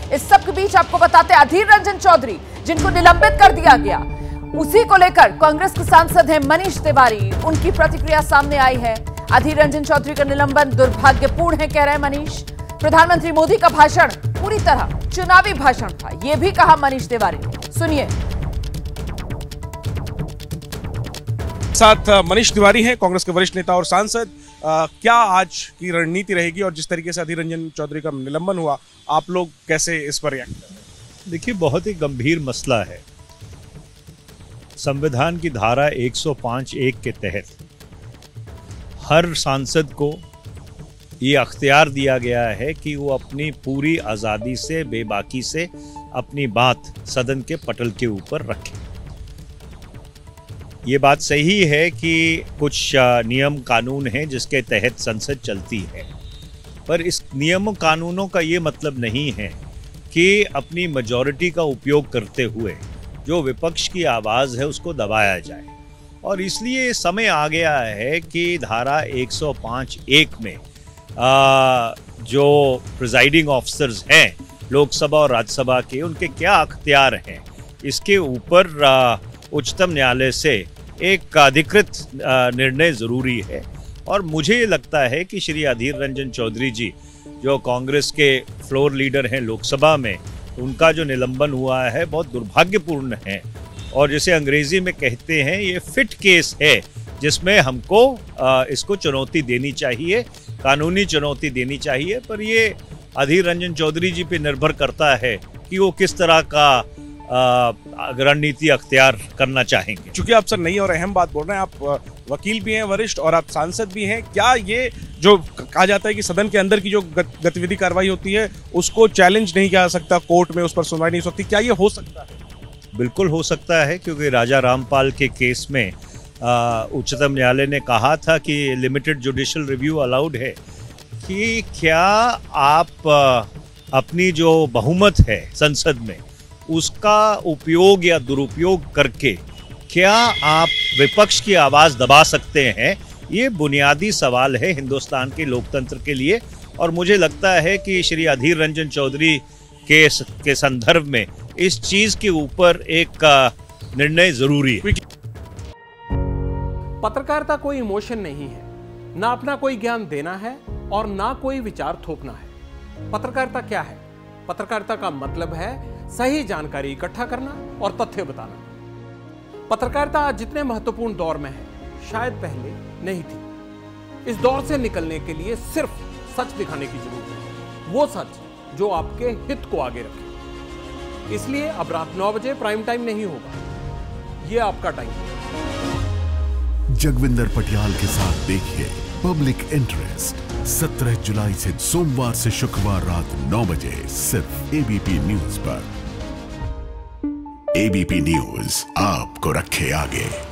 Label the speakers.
Speaker 1: इस सब के बीच आपको बताते अधीर रंजन चौधरी जिनको निलंबित कर दिया गया, उसी को लेकर कांग्रेस के सांसद हैं मनीष तिवारी, उनकी प्रतिक्रिया सामने आई है। अधीर रंजन चौधरी का निलंबन दुर्भाग्यपूर्ण है, कह रहे हैं मनीष। प्रधानमंत्री मोदी का भाषण पूरी तरह चुनावी भाषण था, यह भी कहा मनीष तिवारी ने। सुनिए।
Speaker 2: साथ मनीष तिवारी हैं, कांग्रेस के वरिष्ठ नेता और सांसद। क्या आज की रणनीति रहेगी और जिस तरीके से अधीर रंजन चौधरी का निलंबन हुआ, आप लोग कैसे इस पर रिएक्ट करें?
Speaker 3: देखिए, बहुत ही गंभीर मसला है। संविधान की धारा 105(1) के तहत हर सांसद को ये अख्तियार दिया गया है कि वो अपनी पूरी आज़ादी से, बेबाकी से अपनी बात सदन के पटल के ऊपर रखें। ये बात सही है कि कुछ नियम कानून हैं जिसके तहत संसद चलती है, पर इस नियम कानूनों का ये मतलब नहीं है कि अपनी मेजॉरिटी का उपयोग करते हुए जो विपक्ष की आवाज़ है उसको दबाया जाए। और इसलिए समय आ गया है कि धारा 105(1) में जो प्रिजाइडिंग ऑफिसर्स हैं लोकसभा और राज्यसभा के, उनके क्या अख्तियार हैं, इसके ऊपर उच्चतम न्यायालय से एक अधिकृत निर्णय ज़रूरी है। और मुझे लगता है कि श्री अधीर रंजन चौधरी जी, जो कांग्रेस के फ्लोर लीडर हैं लोकसभा में, उनका जो निलंबन हुआ है बहुत दुर्भाग्यपूर्ण है। और जैसे अंग्रेजी में कहते हैं, ये फिट केस है जिसमें हमको इसको चुनौती देनी चाहिए, कानूनी चुनौती देनी चाहिए। पर ये अधीर रंजन चौधरी जी पे निर्भर करता है कि वो किस तरह का रणनीति अख्तियार करना चाहेंगे।
Speaker 2: चूंकि आप सर नई और अहम बात बोल रहे हैं, आप वकील भी हैं वरिष्ठ और आप सांसद भी हैं, क्या ये जो कहा जाता है कि सदन के अंदर की जो गतिविधि कार्रवाई होती है उसको चैलेंज नहीं किया जा सकता, कोर्ट में उस पर सुनवाई नहीं हो सकती, क्या ये हो सकता है?
Speaker 3: बिल्कुल हो सकता है, क्योंकि राजा रामपाल के केस में उच्चतम न्यायालय ने कहा था कि लिमिटेड जुडिशियल रिव्यू अलाउड है, कि क्या आप अपनी जो बहुमत है संसद में उसका उपयोग या दुरुपयोग करके क्या आप विपक्ष की आवाज़ दबा सकते हैं? ये बुनियादी सवाल है हिंदुस्तान के लोकतंत्र के लिए। और मुझे लगता है कि श्री अधीर रंजन चौधरी के संदर्भ में इस चीज़ के ऊपर एक निर्णय ज़रूरी है।
Speaker 4: पत्रकारिता कोई इमोशन नहीं है, ना अपना कोई ज्ञान देना है और ना कोई विचार थोपना है। पत्रकारिता क्या है? पत्रकारिता का मतलब है सही जानकारी इकट्ठा करना और तथ्य बताना। पत्रकारिता आज जितने महत्वपूर्ण दौर में है, शायद पहले नहीं थी। इस दौर से निकलने के लिए सिर्फ सच दिखाने की जरूरत है, वो सच जो आपके हित को आगे रखे। इसलिए अब रात 9 बजे प्राइम टाइम नहीं होगा, ये आपका टाइम है।
Speaker 5: जगविंदर पटियाल के साथ देखिए पब्लिक इंटरेस्ट 17 जुलाई से सोमवार से शुक्रवार रात 9 बजे सिर्फ एबीपी न्यूज पर। एबीपी न्यूज आपको रखे आगे।